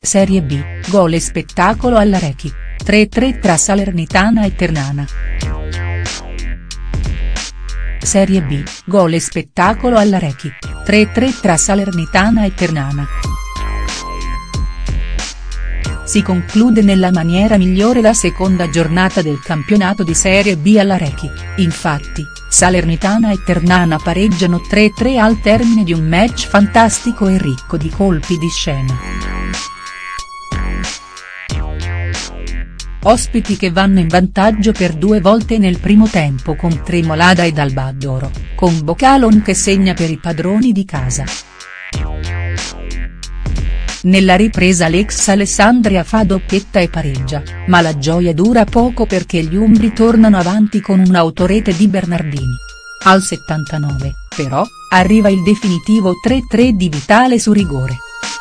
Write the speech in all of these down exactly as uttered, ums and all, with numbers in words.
Serie B, gol e spettacolo all'Arechi, tre tre tra Salernitana e Ternana. Serie B, gol e spettacolo all'Arechi, tre tre tra Salernitana e Ternana. Si conclude nella maniera migliore la seconda giornata del campionato di Serie B all'Arechi, infatti, Salernitana e Ternana pareggiano tre tre al termine di un match fantastico e ricco di colpi di scena. Ospiti che vanno in vantaggio per due volte nel primo tempo con Tremolada ed Albadoro, con Bocalon che segna per i padroni di casa. Nella ripresa l'ex Alessandria fa doppietta e pareggia, ma la gioia dura poco perché gli umbri tornano avanti con un'autorete di Bernardini. Al settantanove, però, arriva il definitivo tre tre di Vitale su rigore.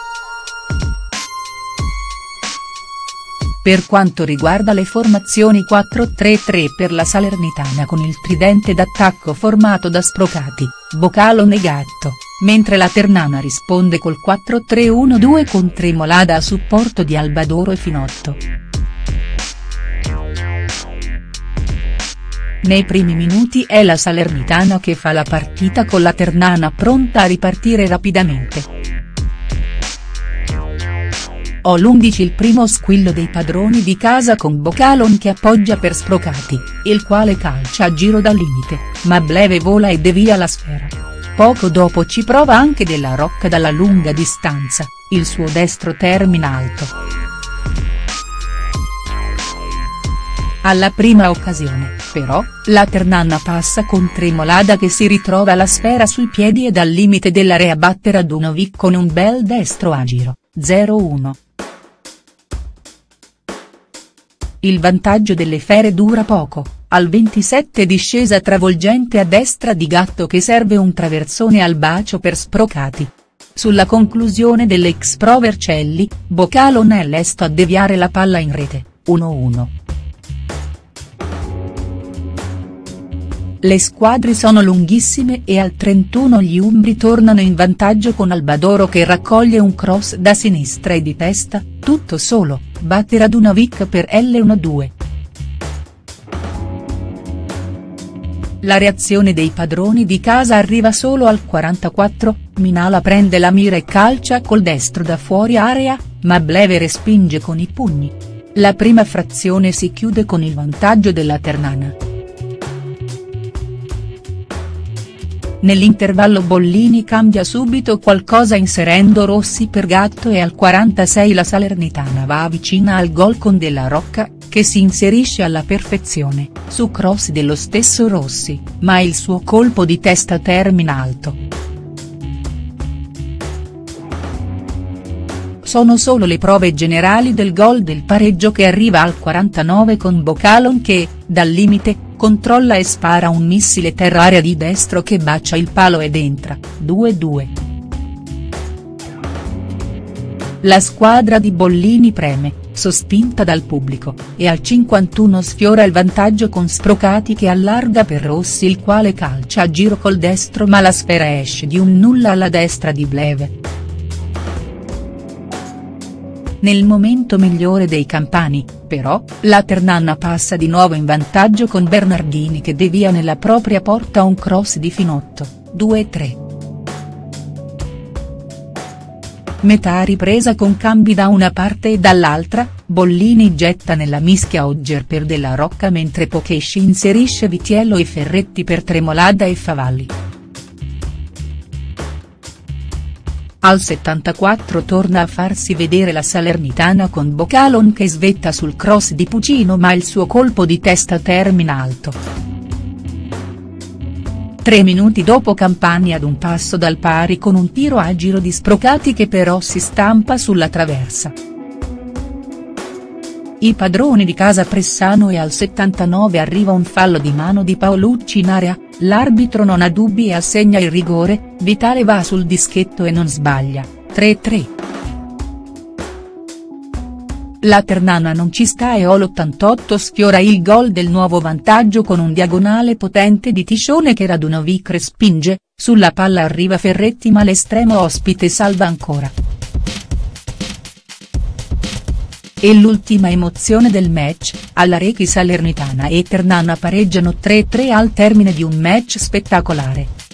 Per quanto riguarda le formazioni quattro tre tre per la Salernitana con il tridente d'attacco formato da Sprocati, Bocalon e Gatto, mentre la Ternana risponde col quattro tre uno due con Tremolada a supporto di Albadoro e Finotto. Nei primi minuti è la Salernitana che fa la partita con la Ternana pronta a ripartire rapidamente. All'undici il primo squillo dei padroni di casa con Bocalon che appoggia per Sprocati, il quale calcia a giro dal limite, ma Bleve vola e devia la sfera. Poco dopo ci prova anche Della Rocca dalla lunga distanza, il suo destro termina alto. Alla prima occasione, però, la Ternana passa con Tremolada che si ritrova la sfera sui piedi e dal limite dell'area batte Radunovic con un bel destro a giro, zero uno. Il vantaggio delle Fere dura poco, al ventisette discesa travolgente a destra di Gatto che serve un traversone al bacio per Sprocati. Sulla conclusione dell'ex Pro Vercelli, Bocalon è lesto a deviare la palla in rete, uno uno. Le squadre sono lunghissime e al trentuno gli umbri tornano in vantaggio con Albadoro che raccoglie un cross da sinistra e di testa, tutto solo, batte Radunovic per L uno due. La reazione dei padroni di casa arriva solo al quarantaquattro, Minala prende la mira e calcia col destro da fuori area, ma Bleve respinge con i pugni. La prima frazione si chiude con il vantaggio della Ternana. Nell'intervallo Bollini cambia subito qualcosa inserendo Rossi per Gatto e al quarantasei la Salernitana va vicina al gol con Della Rocca, che si inserisce alla perfezione, su cross dello stesso Rossi, ma il suo colpo di testa termina alto. Sono solo le prove generali del gol del pareggio che arriva al quarantanove con Bocalon che, dal limite, controlla e spara un missile terra-area di destro che bacia il palo ed entra, due due. La squadra di Bollini preme, sospinta dal pubblico, e al cinquantuno sfiora il vantaggio con Sprocati che allarga per Rossi il quale calcia a giro col destro ma la sfera esce di un nulla alla destra di Bleve. Nel momento migliore dei campani, però, la Ternana passa di nuovo in vantaggio con Bernardini che devia nella propria porta un cross di Finotto, due tre. Metà ripresa con cambi da una parte e dall'altra, Bollini getta nella mischia Ogger per Della Rocca mentre Pocesci inserisce Vitiello e Ferretti per Tremolada e Favalli. Al settantaquattro torna a farsi vedere la Salernitana con Bocalon che svetta sul cross di Pucino ma il suo colpo di testa termina alto. Tre minuti dopo Campani ad un passo dal pari con un tiro a giro di Sprocati che però si stampa sulla traversa. I padroni di casa pressano e al settantanove arriva un fallo di mano di Paolucci in area, l'arbitro non ha dubbi e assegna il rigore, Vitale va sul dischetto e non sbaglia, tre tre. La Ternana non ci sta e all'ottantotto sfiora il gol del nuovo vantaggio con un diagonale potente di Tiscione che Radunovic respinge, sulla palla arriva Ferretti ma l'estremo ospite salva ancora. E l'ultima emozione del match, all'Arechi Salernitana e Ternana pareggiano tre a tre al termine di un match spettacolare.